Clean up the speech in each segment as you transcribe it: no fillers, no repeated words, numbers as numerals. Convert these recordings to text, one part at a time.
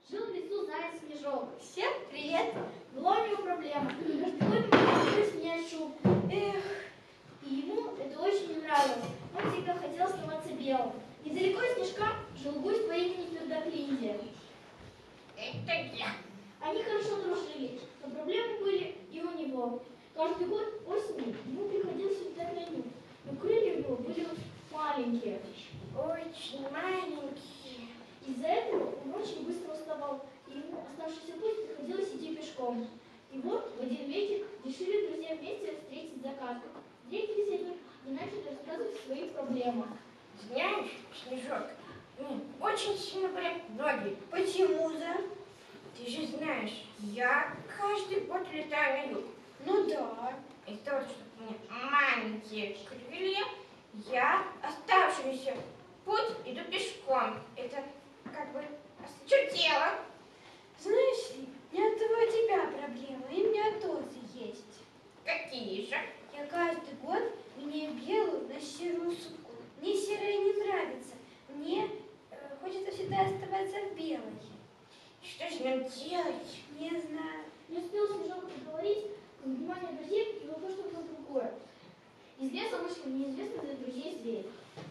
Жил в лесу заяц-снежок. Всем привет! Была у него проблема. Каждый год пришлось снять шубку. И ему это очень не нравилось. Он всегда хотел оставаться белым. Недалеко от снежка жил гусь по имени Твердоклиндия. Это я. Они хорошо дружили, но проблемы были и у него. Каждый год осенью ему приходилось летать на нем, но крылья у него были маленькие. Очень маленькие. Из-за этого он очень быстро уставал, и ему оставшийся путь приходилось идти пешком. И вот в один вечер решили друзья вместе встретить закат. Встретились они и начали рассказывать свои проблемы. Знаешь, Снежок, мне очень сильно болят ноги. Почему же? Ты же знаешь, я каждый год летаю на юг. Ну да. Из-за того, что у меня маленькие крылья, я оставшийся путь иду пешком. Это как бы осточертело. Знаешь ли, не от того у тебя проблемы, и у меня тоже есть. Какие же? Я каждый год меняю белую на серую сумку. Мне серая не нравится. Мне хочется всегда оставаться в белой. Что же нам делать? Не знаю. Не успел Снежок поговорить, к вниманию друзей привлекло что-то другое. Из леса вышли неизвестные для друзей звери.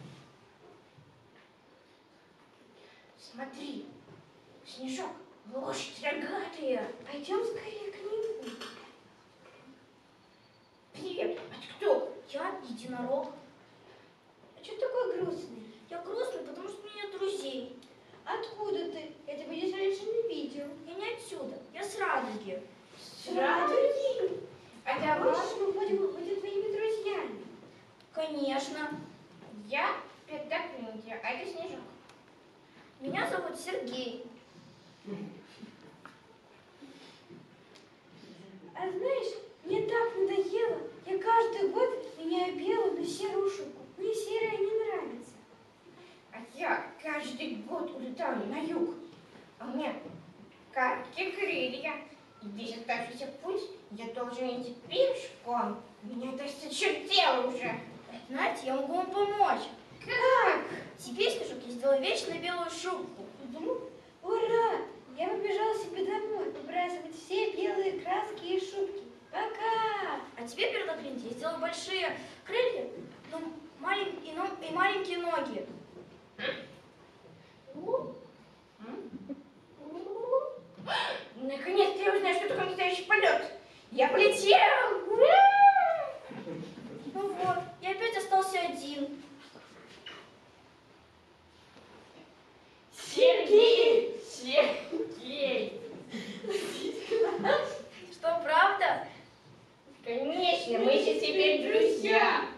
Смотри, Снежок, лошадь рогатая. Пойдем скорее к нему. Привет, а ты кто? Я единорог. А что такой грустный? Я грустный, потому что у меня нет друзей. Откуда ты? Я тебя здесь раньше не видел. Я не отсюда, я с радуги. Радуги. А давай. Хочешь, мы будем твоими друзьями? Конечно. Я Твердоклиндия, а это Снежок. Меня зовут Сергей. А знаешь, мне так надоело. Я каждый год меняю белую на серую шубку. Мне серая не нравится. А я каждый год улетаю на юг. А у меня короткие крылья. И весь оставшийся путь я должен идти пешком. Меня это осточертело уже. Знаете, я могу вам помочь. Как? Теперь, Снежок, я сделаю вечно белую шубку. Ура! Я побежала себе домой выбрасывать все белые краски и шубки. Пока! А теперь, Твердоклиндия, я сделаю большие крылья, но и маленькие ноги. Наконец-то я узнаю, что такое настоящий полет. Я полетел! Ну вот, я опять остался один. Сергей! Сергей! Что, правда? Конечно, мы же теперь друзья.